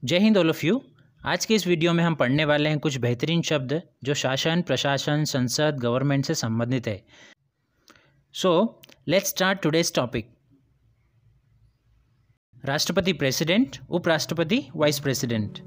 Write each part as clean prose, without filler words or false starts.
जय Hind all of you. आज के इस वीडियो में हम पढ़ने वाले हैं कुछ बेहतरीन शब्द जो शासन, प्रशासन, संसद, गवर्नमेंट से संबंधित है। So let's start today's topic. राष्ट्रपति प्रेसिडेंट, उपराष्ट्रपति वाइस प्रेसिडेंट।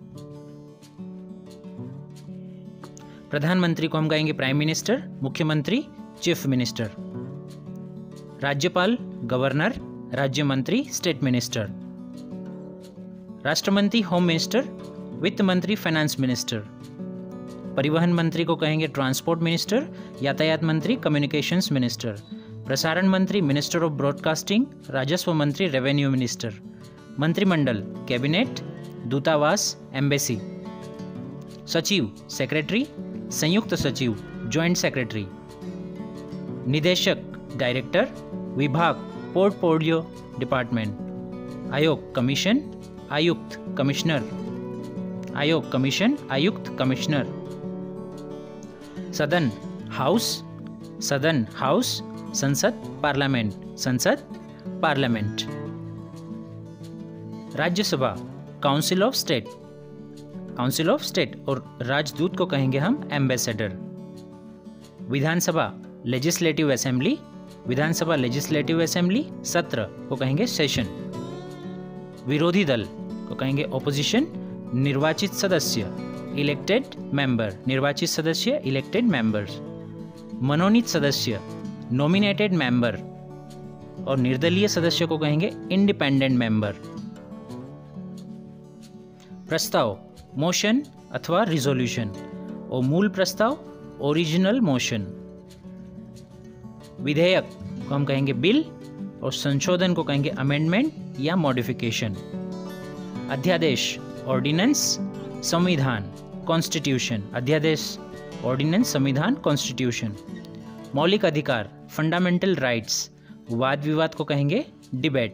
प्रधानमंत्री को हम कहेंगे प्राइम मिनिस्टर, मुख्यमंत्री चीफ मिनिस्टर। राज्यपाल गवर्नर, राज्य मंत्री स्टेट मिनिस्टर। राष्ट्रमंत्री होम मिनिस्टर, वित्त मंत्री फाइनेंस मिनिस्टर। परिवहन मंत्री को कहेंगे ट्रांसपोर्ट मिनिस्टर, यातायात मंत्री कम्युनिकेशंस मिनिस्टर। प्रसारण मंत्री मिनिस्टर ऑफ ब्रॉडकास्टिंग, राजस्व मंत्री रेवेन्यू मिनिस्टर। मंत्रिमंडल कैबिनेट, दूतावास एम्बेसी। सचिव सेक्रेटरी, संयुक्त सचिव जॉइंट सेक्रेटरी। निदेशक डायरेक्टर, विभाग पोर्टफोलियो डिपार्टमेंट। आयोग कमीशन, आयुक्त कमिश्नर। आयोग कमीशन, आयुक्त कमिश्नर। सदन हाउस, सदन हाउस। संसद पार्लियामेंट, संसद parliament. Rajya Sabha council of state, council of state. और राजदूत को कहेंगे हम ambassador. Vidhan Sabha legislative assembly, Vidhan Sabha legislative assembly. सत्र को कहेंगे सेशन। विरोधी दल को कहेंगे ओपोजिशन। निर्वाचित सदस्य इलेक्टेड मेंबर, निर्वाचित सदस्य इलेक्टेड मेंबर्स। मनोनीत सदस्य नॉमिनेटेड मेंबर। और निर्दलीय सदस्य को कहेंगे इंडिपेंडेंट मेंबर। प्रस्ताव मोशन अथवा रिजोल्यूशन। और मूल प्रस्ताव ओरिजिनल मोशन। विधेयक को हम कहेंगे बिल और संशोधन को कहेंगे अमेंडमेंट या मॉडिफिकेशन। अध्यादेश ऑर्डिनेंस, संविधान कॉन्स्टिट्यूशन। अध्यादेश, ऑर्डिनेंस, संविधान, कॉन्स्टिट्यूशन। मौलिक अधिकार फंडामेंटल राइट्स। वाद विवाद को कहेंगे डिबेट।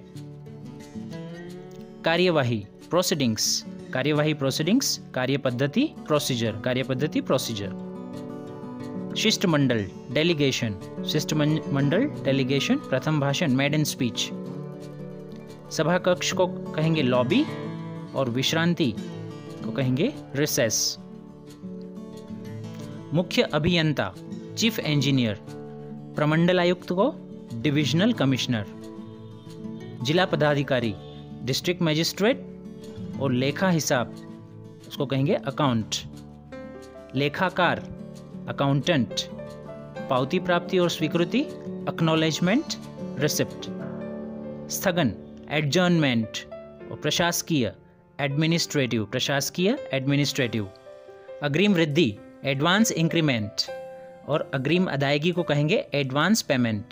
कार्यवाही प्रोसीडिंग्स, कार्यवाही प्रोसीडिंग्स। कार्यपद्धति प्रोसीजर, कार्यपद्धति प्रोसीजर। शिष्टमंडल डेलीगेशन, शिष्टमंडल डेलीगेशन। प्रथम भाषण मेड इन स्पीच। सभा कक्ष को कहेंगे लॉबी और विश्रांति को कहेंगे रिसेस। मुख्य अभियंता चीफ इंजीनियर। प्रमंडल आयुक्त को डिविजनल कमिश्नर। जिला पदाधिकारी डिस्ट्रिक्ट मजिस्ट्रेट। और लेखा हिसाब उसको कहेंगे अकाउंट। लेखाकार अकाउंटेंट। पावती प्राप्ति और स्वीकृति एक्नॉलेजमेंट, रिसिप्ट। स्थगन एडजर्नमेंट। और प्रशासकीय एडमिनिस्ट्रेटिव, प्रशासकीय एडमिनिस्ट्रेटिव। अग्रिम वृद्धि एडवांस इंक्रीमेंट। और अग्रिम अदायगी को कहेंगे एडवांस पेमेंट।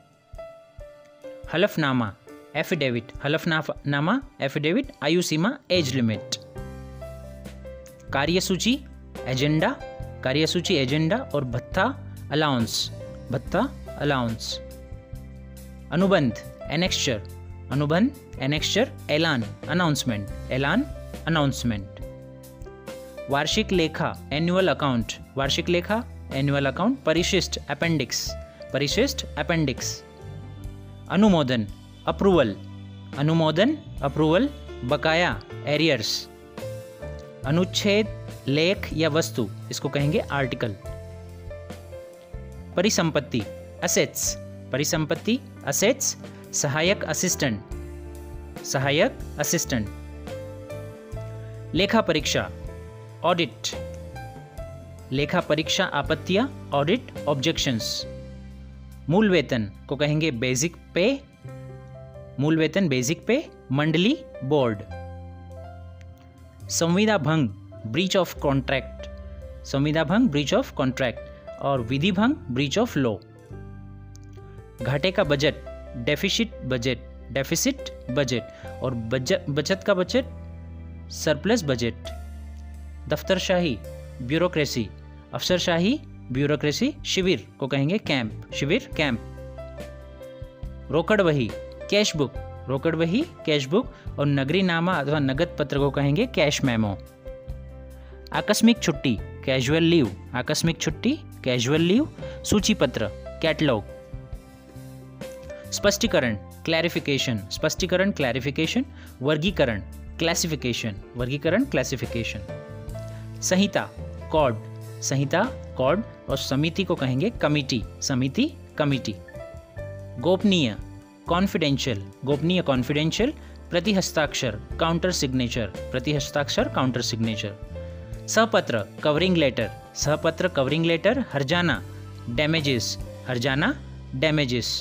हलफनामा एफिडेविट, हलफनामा एफिडेविट। आयु सीमा एज लिमिट। कार्यसूची एजेंडा, कार्यसूची एजेंडा। और भत्ता अलाउंस, भत्ता अलाउंस। अनुबंध एनेक्स्चर, अनुबंध एनेक्स्चर। ऐलान अनाउंसमेंट, ऐलान अनाउंसमेंट। वार्षिक लेखा एनुअल अकाउंट, वार्षिक लेखा एनुअल अकाउंट। परिशिष्ट अपेंडिक्स, परिशिष्ट अपेंडिक्स। अनुमोदन अप्रूवल, अनुमोदन अप्रूवल। बकाया एरियर्स। अनुच्छेद, लेख या वस्तु इसको कहेंगे आर्टिकल। परिसंपत्ति असेट्स, परिसंपत्ति असेट्स। सहायक असिस्टेंट, सहायक असिस्टेंट। लेखा परीक्षा ऑडिट, लेखा परीक्षा आपत्तियां ऑडिट ऑब्जेक्शंस। मूल वेतन को कहेंगे बेसिक पे, मूल वेतन बेसिक पे। मंडली बोर्ड। संविदा भंग ब्रीच ऑफ कॉन्ट्रैक्ट, संविदा भंग ब्रीच ऑफ कॉन्ट्रैक्ट। और विधि भंग ब्रीच ऑफ लॉ। घाटे का budget deficit budget, deficit budget. और बचत का बजट सरप्लस बजट। दफ्तरशाही ब्यूरोक्रेसी, अफसरशाही ब्यूरोक्रेसी। शिविर को कहेंगे कैंप, शिविर कैंप। रोकड़ वही कैश बुक, रोकड़ वही कैश बुक। और नगरीनामा अथवा नगद पत्र को कहेंगे कैश मेमो। आकस्मिक छुट्टी कैजुअल लीव, आकस्मिक छुट्टी कैजुअल लीव। सूची पत्र कैटलॉग। स्पष्टीकरण क्लैरिफिकेशन, स्पष्टीकरण क्लैरिफिकेशन। वर्गीकरण क्लासिफिकेशन, वर्गीकरण, क्लासिफिकेशन। संहिता, कॉड, संहिता, कॉड, और समिति को कहेंगे कमिटी, समिति, कमिटी। गोपनीय, कॉन्फिडेंशियल, गोपनीय, कॉन्फिडेंशियल। प्रतिहस्ताक्षर, काउंटर सिग्नेचर, प्रतिहस्ताक्षर, काउंटर सिग्नेचर। सहपत्र, कवरिंग लेटर, सहपत्र, कवरिंग लेटर। हर्जाना, डैमेजेस, हर्जाना, डैमेजेस।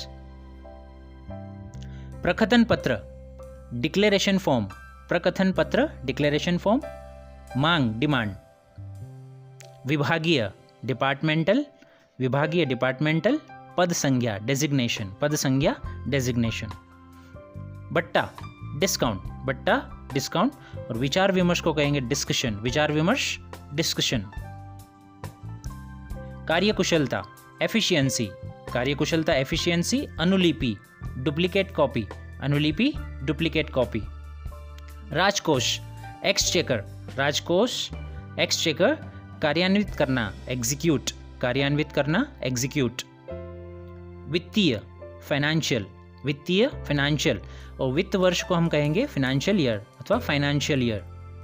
प्रकथन पत्र, डिक्लेरेशन फॉर्म, प्रकथन पत्र, डिक्लेरेशन फॉर्म। मांग, डिमांड। विभागीय, डिपार्टमेंटल, विभागीय, डिपार्टमेंटल। पद संज्ञा, डेजिग्नेशन, पद संज्ञा, डेजिग्नेशन। बट्टा, डिस्काउंट, बट्टा, डिस्काउंट। और विचार विमर्श को कहेंगे डिस्कशन, विचार विमर्श, डिस्कशन। कार्यकुशलता, एफिशिएंसी, कार्यकुशलता, एफिशिएंसी। अनुलिपि, डुप्लीकेट कॉपी, अनुलिपि, डुप्लीकेट कॉपी। राजकोष, एक्सचेकर, राजकोष, एक्सचेकर। कार्यान्वित करना, एग्जीक्यूट, कार्यान्वित करना, एग्जीक्यूट। वित्तीय, फाइनेंशियल, वित्तीय, फाइनेंशियल। और वित्त वर्ष को हम कहेंगे फाइनेंशियल ईयर अथवा फाइनेंशियल ईयर।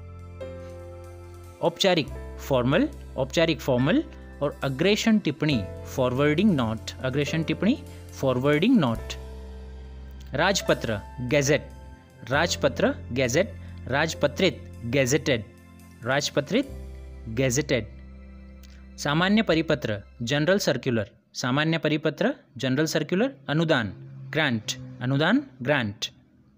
औपचारिक, फॉर्मल, औपचारिक, फॉर्मल। और अग्रेषण टिप्पणी, फॉरवर्डिंग नोट, अग्रेषण टिप्पणी, फॉरवर्डिंग नोट। राजपत्र, गैजेट, राजपत्र, गैजेट। राजपत्रित, गैजेटेड, राजपत्रित, गैजेटेड। सामान्य परिपत्र, जनरल सर्कुलर, सामान्य परिपत्र, जनरल सर्कुलर। अनुदान, ग्रांट, अनुदान, ग्रांट।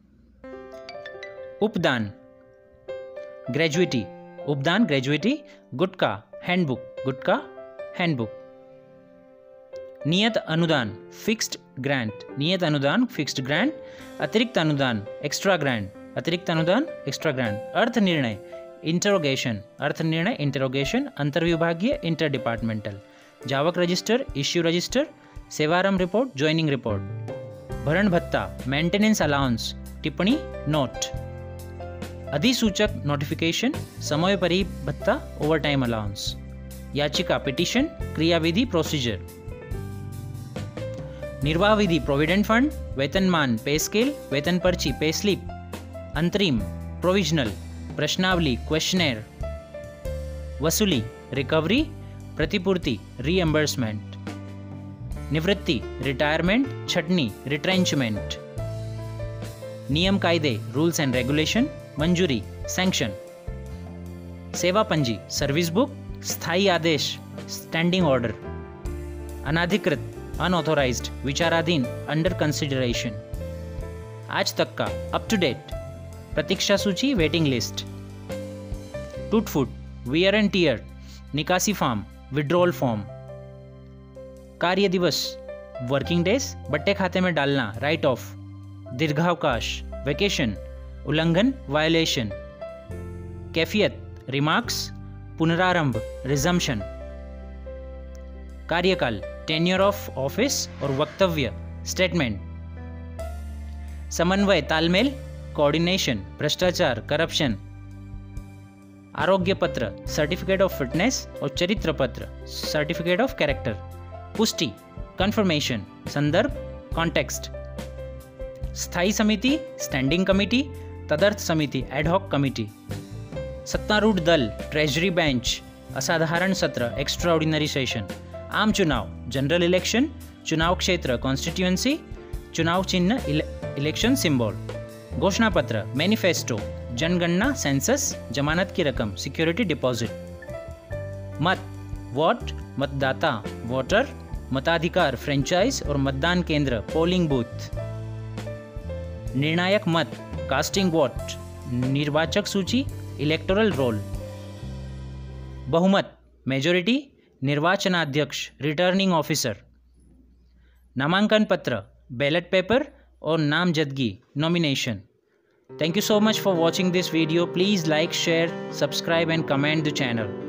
उपदान, ग्रेजुइटी, उपदान, ग्रेजुइटी। गुटका, हैंडबुक, गुटका, हैंडबुक। नियत अनुदान, फिक्स्ड ग्रांट, नियत अनुदान, फिक्स्ड ग्रांट। अतिरिक्त अनुदान, एक्स्ट्रा ग्रांट, अतिरिक्त अनुदान, एक्स्ट्रा ग्रांट। अर्थ निर्णय, इंटरोगेशन, अर्थ निर्णय, इंटरोगेशन। अंतर्विभागीय, इंटर डिपार्टमेंटल। जावक रजिस्टर, इश्यू रजिस्टर। सेवारंभ रिपोर्ट, ज्वाइनिंग रिपोर्ट। भरण भत्ता, मेंटेनेंस अलाउंस, टिप्पणी, नोट। अधिसूचक, नोटिफिकेशन। समयोपरि भत्ता, ओवरटाइम अलाउंस। याचिका, पिटीशन। क्रियाविधि, प्रोसीजर। निर्वाह विधि, प्रोविडेंट फंड। वेतनमान, पे स्केल, वेतन पर्ची, पे स्लिप। अंतरिम, प्रोविजनल। प्रश्नावली, क्वेश्चनेयर। वसूली, रिकवरी। प्रतिपूर्ति, रीएम्बर्समेंट। निवृत्ति, रिटायरमेंट, छटनी, रिट्रेंचमेंट। नियम कायदे, रूल्स एंड रेगुलेशन। मंजूरी, सैंक्शन। सेवा पंजी, सर्विस बुक। स्थायी आदेश, स्टैंडिंग ऑर्डर। अनाधिकृत, अनऑथोराइज्ड, विचाराधीन, अंडर कंसिडरेशन। आज तक का, अप टू डेट। प्रतीक्षा सूची, वेटिंग लिस्ट। टूट फूट, वियर एंड टीयर। निकासी फॉर्म, विड्रॉल फॉर्म। कार्य दिवस, वर्किंग डेज। बट्टे खाते में डालना, राइट ऑफ। दीर्घावकाश, वेकेशन। उल्लंघन, वायलेशन। कैफियत, रिमार्क्स। पुनरारंभ, रिजम्पशन। कार्यकाल, टेन्योर ऑफ ऑफिस और वक्तव्य, स्टेटमेंट। समन्वय, तालमेल, कोऑर्डिनेशन। भ्रष्टाचार, करप्शन। आरोग्य पत्र, सर्टिफिकेट ऑफ फिटनेस। और चरित्र पत्र, सर्टिफिकेट ऑफ कैरेक्टर। पुष्टि, कंफर्मेशन। संदर्भ, कॉन्टेक्स्ट। स्थायी समिति, स्टैंडिंग कमिटी। तदर्थ समिति, एडहॉक कमिटी। सत्तारूढ़ दल, ट्रेजरी बेंच। असाधारण सत्र, एक्स्ट्राऑर्डिनरी सेशन। आम चुनाव, जनरल इलेक्शन। चुनाव क्षेत्र, कॉन्स्टिट्यूएंसी। चुनाव चिन्ह, इलेक्शन सिंबल। घोषणा पत्र, मैनिफेस्टो। जनगणना, सेंसस। जमानत की रकम, सिक्योरिटी डिपॉजिट। मत, वोट, मतदाता, वोटर। मताधिकार, फ्रेंचाइज। और मतदान केंद्र, पोलिंग बूथ। निर्णायक मत, कास्टिंग वोट। निर्वाचक सूची, इलेक्टोरल रोल। बहुमत, मेजोरिटी। निर्वाचनाध्यक्ष, रिटर्निंग ऑफिसर। नामांकन पत्र, बैलेट पेपर। और नामजदगी, nomination. Thank you so much for watching this video. Please like, share, subscribe and comment the channel.